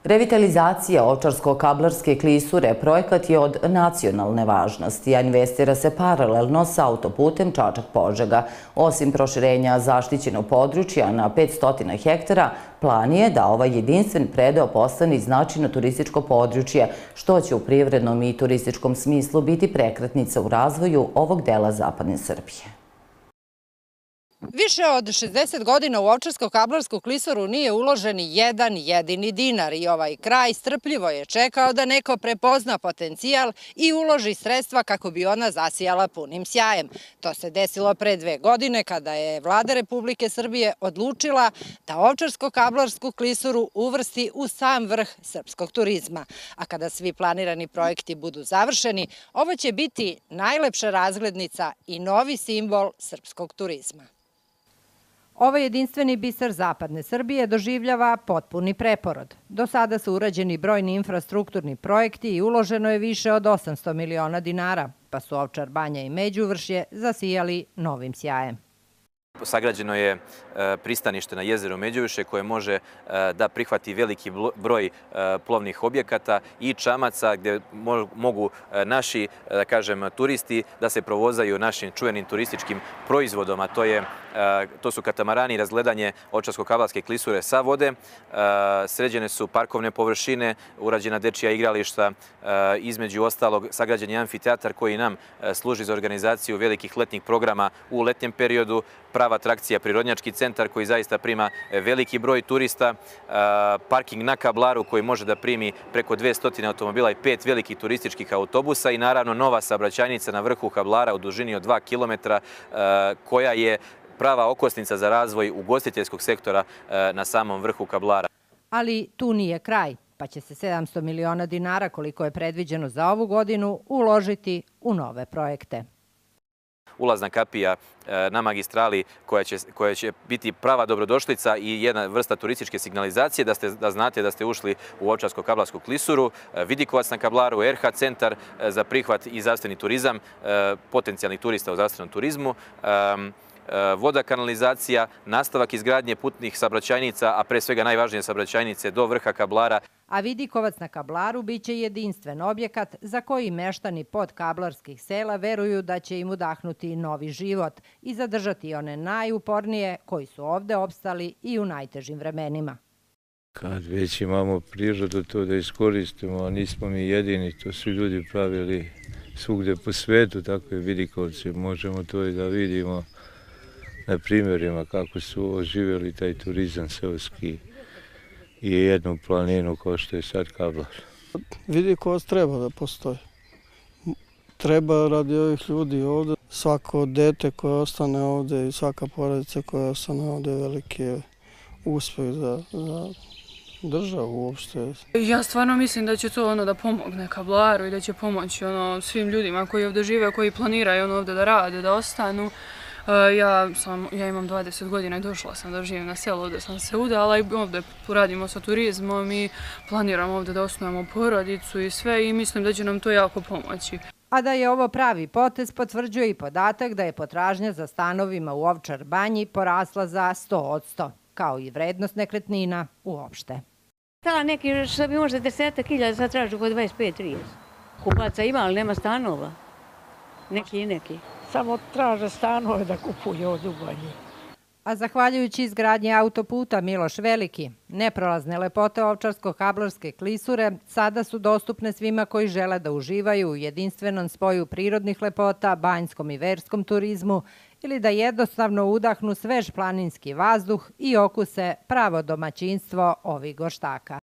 Revitalizacija Ovčarsko-Kablarske klisure projekat je od nacionalne važnosti, a investira se paralelno sa autoputem Čačak-Požega. Osim proširenja zaštićenog područja na 500 hektara, plan je da ovaj jedinstven predeo postane značajno turističko područje, što će u privrednom i turističkom smislu biti prekretnica u razvoju ovog dela zapadne Srbije. Više od 60 godina u Ovčarsko-Kablarsku klisuru nije uložen jedan jedini dinar i ovaj kraj strpljivo je čekao da neko prepozna potencijal i uloži sredstva kako bi ona zasijala punim sjajem. To se desilo pre 2 godine kada je Vlada Republike Srbije odlučila da Ovčarsko-Kablarsku klisuru uvrsti u sam vrh srpskog turizma. A kada svi planirani projekti budu završeni, ovo će biti najlepša razglednica i novi simbol srpskog turizma. Ovaj jedinstveni biser zapadne Srbije doživljava potpuni preporod. Do sada su urađeni brojni infrastrukturni projekti i uloženo je više od 800 miliona dinara, pa su Ovčar Banja i Međuvršje zasijali novim sjajem. Sagrađeno je pristanište na jezeru Međuvršje koje može da prihvati veliki broj plovnih objekata i čamaca gdje mogu naši, da kažem, turisti da se provozaju našim čuvenim turističkim proizvodom, a to su katamarani, razgledanje Ovčarsko-Kablarske klisure sa vode, sređene su parkovne površine, urađena dečija igrališta, između ostalog sagrađen je amfiteatar koji nam služi za organizaciju velikih letnjih programa u letnjem periodu, prava atrakcija Prirodnjački centar koji zaista prima veliki broj turista, parking na Kablaru koji može da primi preko 200 automobila i 5 velikih turističkih autobusa i naravno nova saobraćajnica na vrhu Kablara u dužini od 2 km koja je prava okosnica za razvoj ugostiteljskog sektora na samom vrhu Kablara. Ali tu nije kraj, pa će se 700 miliona dinara, koliko je predviđeno za ovu godinu, uložiti u nove projekte. Ulazna kapija na magistrali koja će biti prava dobrodošlica i jedna vrsta turističke signalizacije da znate da ste ušli u Ovčarsko-Kablarsku klisuru, Vidikovac na Kablaru, RH centar za prihvat i zdravstveni turizam, potencijalnih turista u zdravstvenom turizmu, voda, kanalizacija, nastavak izgradnje putnih saobraćajnica, a pre svega najvažnije saobraćajnice do vrha Kablara. A Vidikovac na Kablaru biće jedinstven objekat za koji meštani podkablarskih sela veruju da će im udahnuti novi život i zadržati one najupornije koji su ovde opstali i u najtežim vremenima. Kad već imamo prirodu to da iskoristimo, a nismo mi jedini, to su ljudi pravili svugde po svetu, takve Vidikovce, možemo to i da vidimo na primjerima kako su oživjeli taj turizam seoski i jednu planinu kao što je sad Kablar. Vidikovac treba da postoji. Treba radi ovih ljudi ovde. Svako dete koje ostane ovde i svaka porodica koja ostane ovde je veliki uspeh za državu uopšte. Ja stvarno mislim da će to da pomogne Kablaru i da će pomoći svim ljudima koji ovde žive, koji planiraju ovde da rade, da ostanu. Ja imam 20 godina i došla sam da živim na selu, ovde sam se udala i ovde radimo sa turizmom i planiramo ovde da osnujemo porodicu i sve i mislim da će nam to jako pomoći. A da je ovo pravi potez potvrđuje i podatak da je potražnja za stanovima u Ovčar Banji porasla za 100%, kao i vrednost nekretnina uopšte. Neki što bi možda 10.000 sad tražu oko 25-30. Kupaca ima, ali nema stanova. Neki. Samo traže stanove da kupuju od Banji. A zahvaljujući izgradnji autoputa Miloš Veliki, neprolazne lepote Ovčarsko-Kablarske klisure sada su dostupne svima koji žele da uživaju u jedinstvenom spoju prirodnih lepota, banjskom i verskom turizmu ili da jednostavno udahnu svež planinski vazduh i okuse pravo domaćinstvo ovih goštaka.